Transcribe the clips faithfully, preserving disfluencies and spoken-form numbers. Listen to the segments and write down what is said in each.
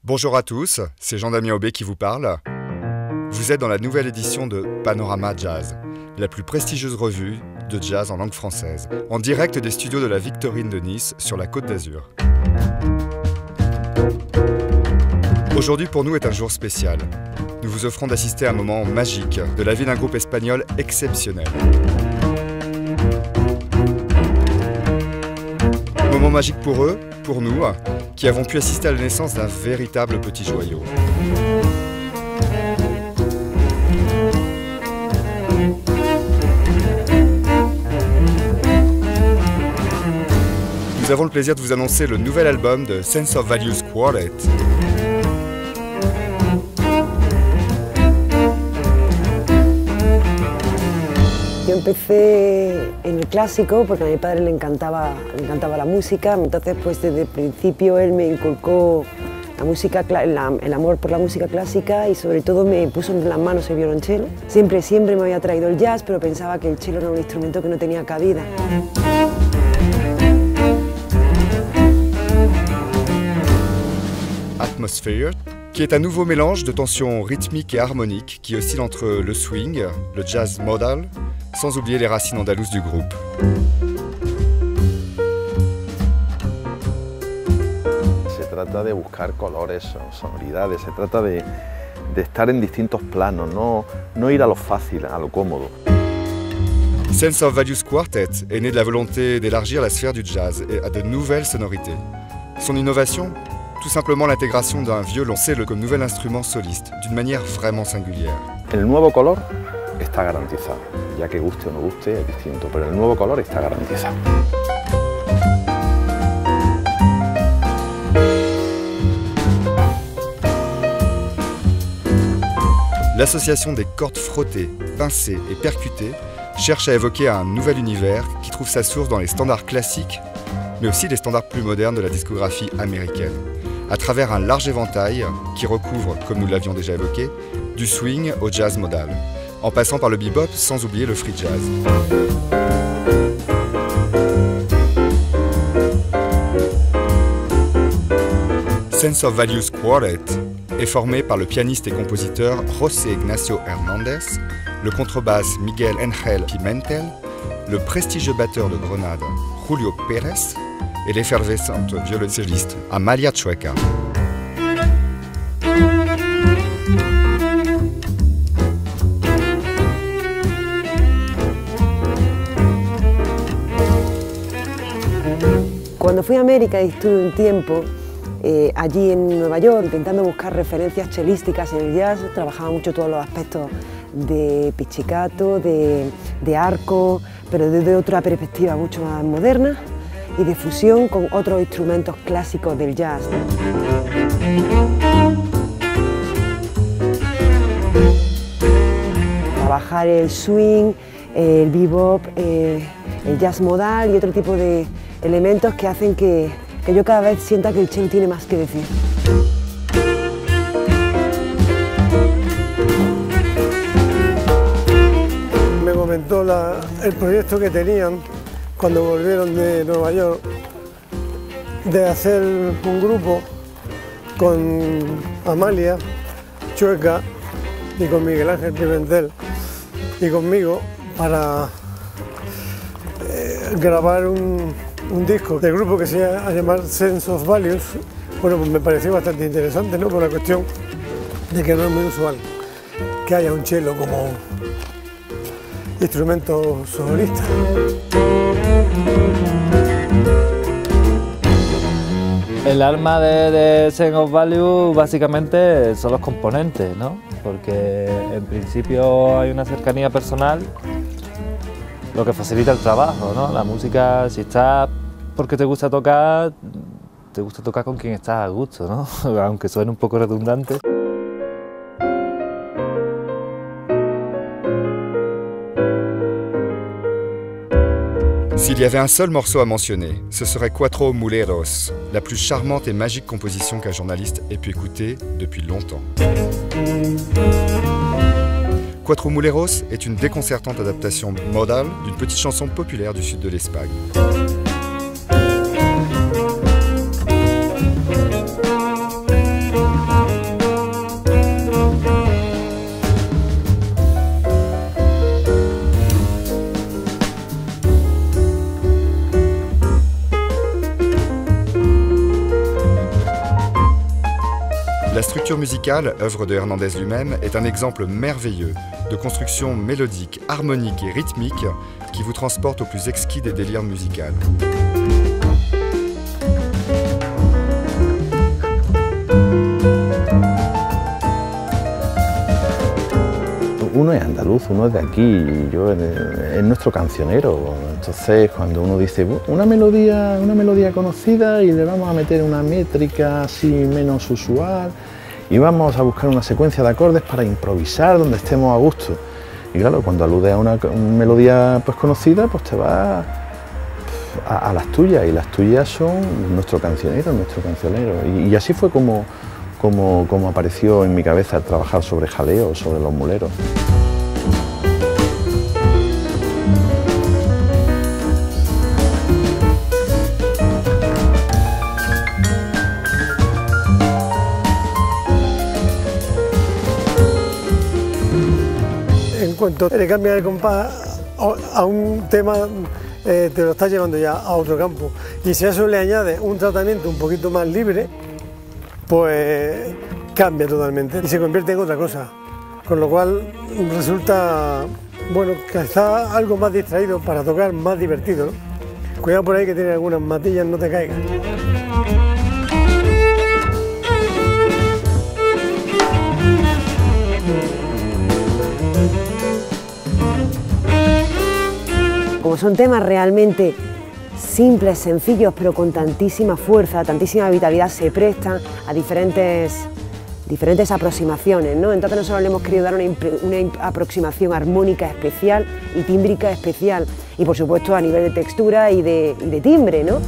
Bonjour à tous, c'est Jean-Damien Aubé qui vous parle. Vous êtes dans la nouvelle édition de Panorama Jazz, la plus prestigieuse revue de jazz en langue française, en direct des studios de la Victorine de Nice, sur la Côte d'Azur. Aujourd'hui pour nous est un jour spécial. Nous vous offrons d'assister à un moment magique de la vie d'un groupe espagnol exceptionnel. Moment magique pour eux, pour nous, qui avons pu assister à la naissance d'un véritable petit joyau. Nous avons le plaisir de vous annoncer le nouvel album de Sense of Values Quartet. Yo empecé en el clásico porque a mi padre le encantaba, le encantaba la música, entonces pues desde el principio él me inculcó la música, la, el amor por la música clásica y sobre todo me puso en las manos el violonchelo. Siempre, siempre me había traído el jazz, pero pensaba que el cello era un instrumento que no tenía cabida. Atmosphere, qui est un nouveau mélange de tensions rythmiques et harmoniques qui oscille entre le swing, le jazz modal, sans oublier les racines andalouses du groupe. Se trata de buscar colores, sonoridades, se trata de, de estar en distintos planos, no, no ir a lo fácil, a lo cómodo. Sense of Values Quartet est né de la volonté d'élargir la sphère du jazz et à de nouvelles sonorités. Son innovation ? Tout simplement l'intégration d'un violoncelle comme nouvel instrument soliste, d'une manière vraiment singulière. El nuevo color está garantizado, ya que guste o no guste es distinto, pero el nuevo color está garantizado. L'association des cordes frottées, pincées et percutées cherche à évoquer un nouvel univers qui trouve sa source dans les standards classiques, mais aussi les standards plus modernes de la discographie américaine, à travers un large éventail qui recouvre, comme nous l'avions déjà évoqué, du swing au jazz modal, en passant par le bebop sans oublier le free jazz. Sense of Values Quartet est formé par le pianiste et compositeur José Ignacio Hernández, le contrebasse Miguel Ángel Pimentel, le prestigieux batteur de Grenade Julio Pérez et l'effervescente violoncelliste Amalia Chueca. Cuando fui a América y estuve un tiempo eh, allí en Nueva York intentando buscar referencias chelísticas en el jazz, trabajaba mucho todos los aspectos de pizzicato, de, de arco, pero desde otra perspectiva mucho más moderna y de fusión con otros instrumentos clásicos del jazz. Trabajar el swing, el bebop, eh, el jazz modal y otro tipo de elementos que hacen que, que yo cada vez sienta que el cello tiene más que decir. Me comentó la, el proyecto que tenían cuando volvieron de Nueva York, de hacer un grupo con Amalia Chueca y con Miguel Ángel Pimentel y conmigo para eh, grabar un, un disco del grupo que se llama a llamar Sense of Values. Bueno, pues me pareció bastante interesante, ¿no? Por la cuestión de que no es muy usual que haya un cello como instrumento sonorista. El alma de, de Sense of Values básicamente son los componentes, ¿no? Porque en principio hay una cercanía personal, lo que facilita el trabajo, ¿no? La música, si estás porque te gusta tocar, te gusta tocar con quien estás a gusto, ¿no? Aunque suene un poco redundante. S'il y avait un seul morceau à mentionner, ce serait Cuatro Muleros, la plus charmante et magique composition qu'un journaliste ait pu écouter depuis longtemps. Cuatro Muleros est une déconcertante adaptation modale d'une petite chanson populaire du sud de l'Espagne. La structure musicale, œuvre de Hernández lui-même, est un exemple merveilleux de construction mélodique, harmonique et rythmique qui vous transporte au plus exquis des délires musicaux. Uno es andaluz, uno es de aquí, y yo es nuestro cancionero. Entonces, cuando uno dice una melodía, una melodía conocida y le vamos a meter una métrica así menos usual y vamos a buscar una secuencia de acordes para improvisar donde estemos a gusto. Y claro, cuando alude a una, una melodía pues conocida, pues te vas a, a las tuyas, y las tuyas son nuestro cancionero, nuestro cancionero. Y, y así fue como, como, como apareció en mi cabeza trabajar sobre jaleo, sobre los muleros. En cuanto le cambias el compás a un tema, eh, te lo estás llevando ya a otro campo. Y si a eso le añades un tratamiento un poquito más libre, pues cambia totalmente y se convierte en otra cosa. Con lo cual resulta, bueno, que está algo más distraído para tocar, más divertido, ¿no? Cuidado por ahí que tiene algunas matillas, no te caigan. Como son temas realmente simples, sencillos, pero con tantísima fuerza, tantísima vitalidad, se prestan a diferentes, diferentes aproximaciones, ¿no? Entonces nosotros le hemos querido dar una, una aproximación armónica especial y tímbrica especial, y por supuesto a nivel de textura y de, y de timbre, ¿no?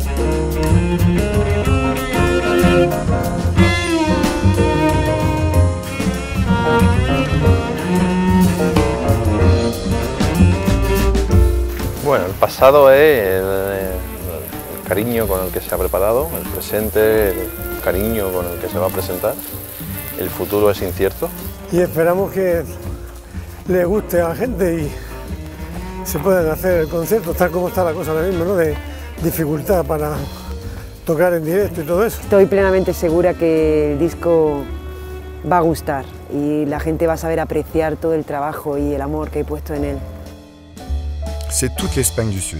Bueno, el pasado es el, el cariño con el que se ha preparado, el presente, el cariño con el que se va a presentar, el futuro es incierto. Y esperamos que le guste a la gente y se puedan hacer el concierto, tal como está la cosa ahora mismo, ¿no? De dificultad para tocar en directo y todo eso. Estoy plenamente segura que el disco va a gustar y la gente va a saber apreciar todo el trabajo y el amor que he puesto en él. C'est toute l'Espagne du Sud.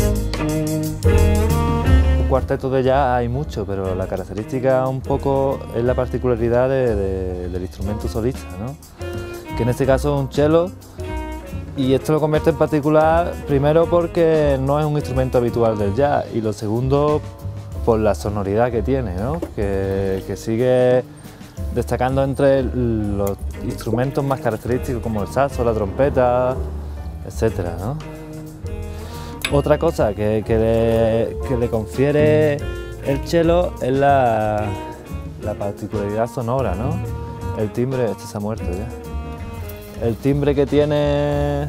Un cuarteto de jazz hay mucho, pero la característica un poco es la particularidad de, de, del instrumento solista, ¿no? Que en este caso es un cello, y esto lo convierte en particular primero porque no es un instrumento habitual del jazz, y lo segundo por la sonoridad que tiene, ¿no? que, que sigue destacando entre los instrumentos más característicos como el saxo, la trompeta, etcétera, ¿no? Otra cosa que, que, le, que le confiere el cello es la, la particularidad sonora, ¿no? El timbre, este se ha muerto ya. El timbre que tiene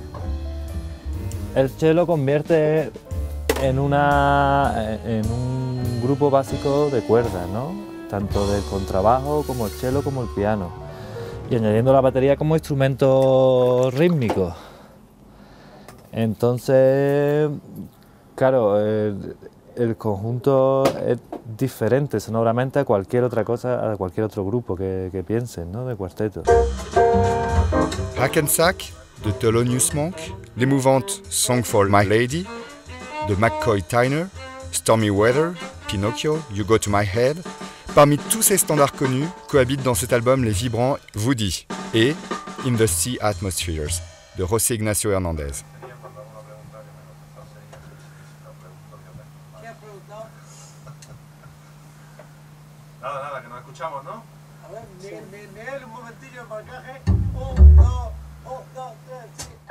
el cello convierte en, una, en un grupo básico de cuerdas, ¿no? Tanto del contrabajo como el cello como el piano. Y añadiendo la batería como instrumento rítmico. Entonces, claro, el, el conjunto es diferente sonoramente a cualquier otra cosa, a cualquier otro grupo que, que piensen, ¿no? De cuarteto. Hackensack de Thelonious Monk, l'émouvante Song for My Lady de McCoy Tyner, Stormy Weather, Pinocchio, You Go to My Head. Parmi tous ces standards connus, cohabitent dans cet album les vibrants Woody et In the Sea Atmospheres de José Ignacio Hernández. Nada, nada, que nos escuchamos, ¿no? A ver, Miguel, un momentillo el marcaje. Un, dos, un, dos, tres, sí.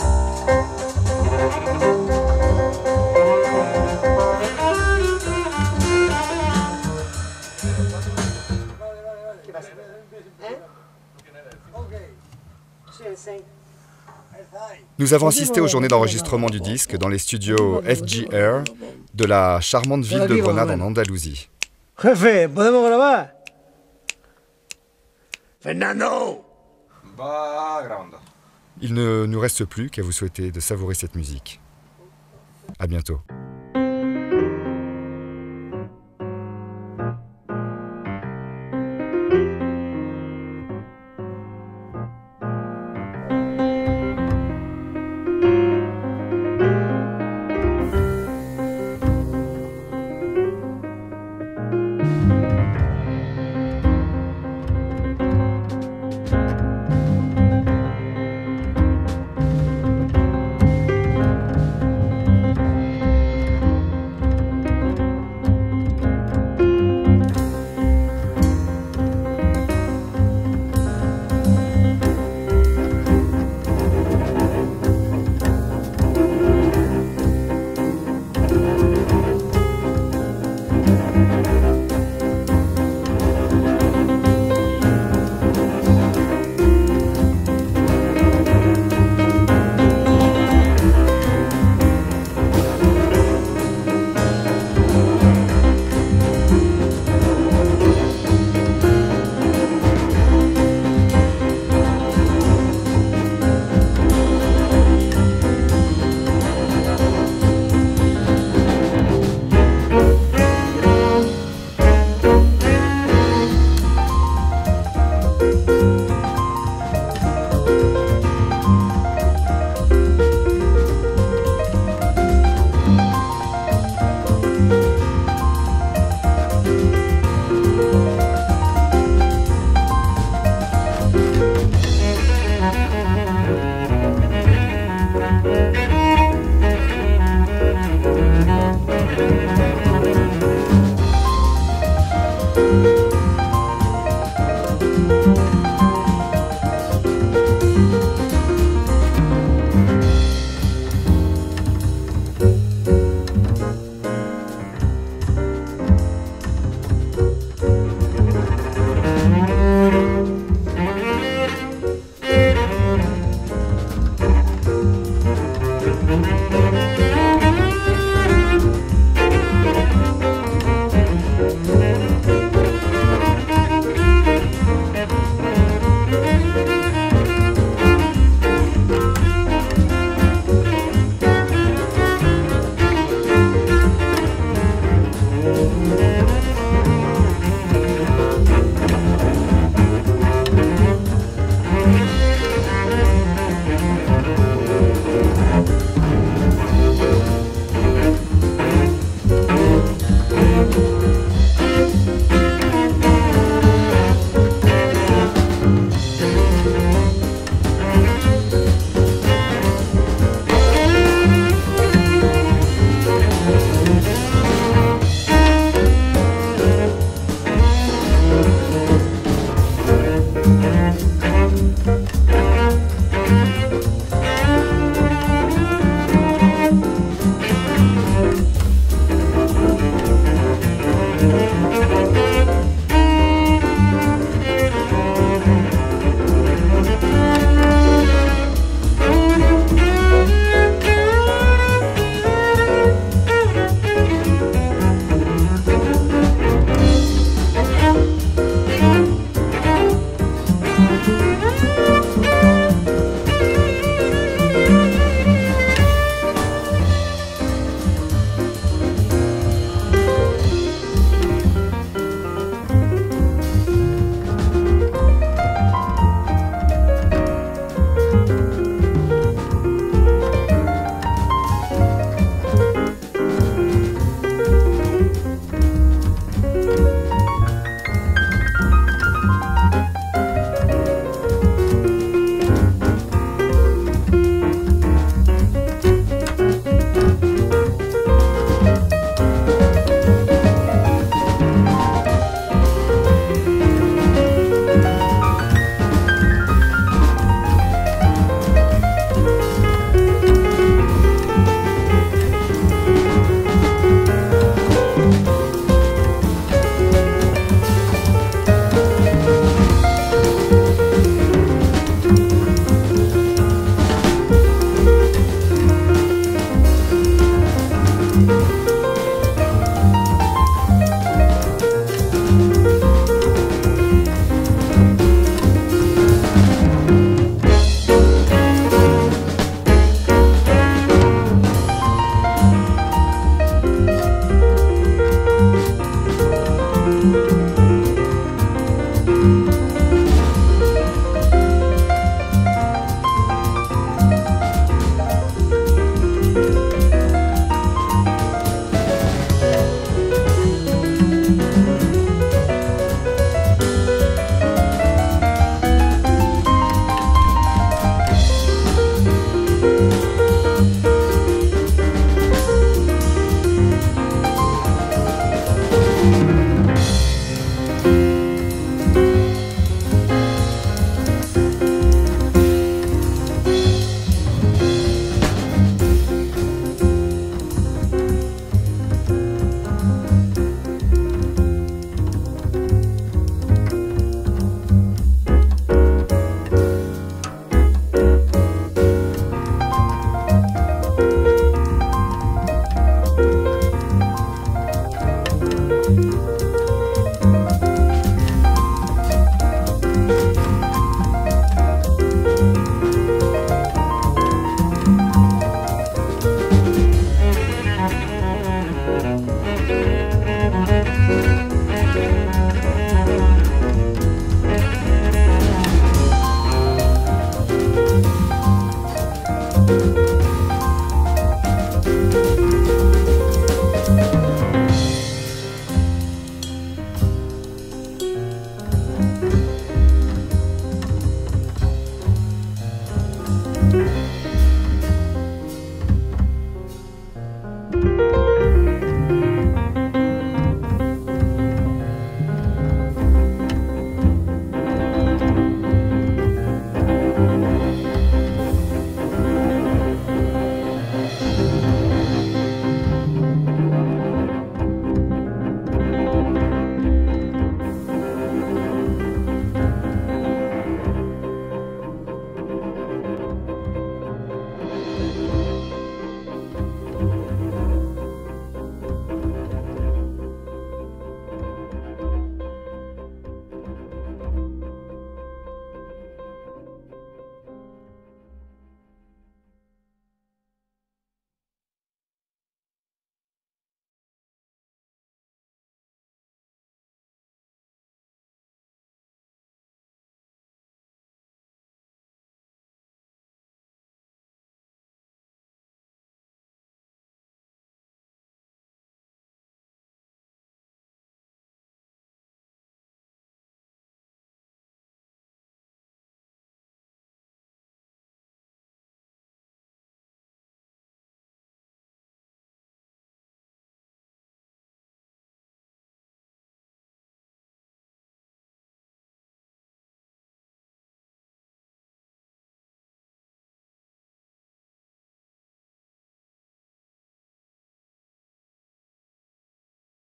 Vale, vale, vale. ¿Qué pasa? ¿Eh? Ok. Sí, el seis. Nous avons assisté aux journées d'enregistrement du disque dans les studios F G R de la charmante ville de Grenade en Andalousie. Jefe, ¿podemos grabar? ¡Fernando! Va grabando. Il ne nous reste plus qu'à vous souhaiter de savourer cette musique. À bientôt.